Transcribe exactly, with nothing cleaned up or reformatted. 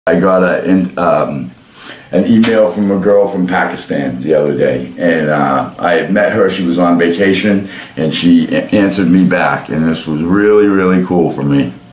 I got a, in, um, an email from a girl from Pakistan the other day, and uh, I had met her. She was on vacation, and she answered me back, and this was really, really cool for me.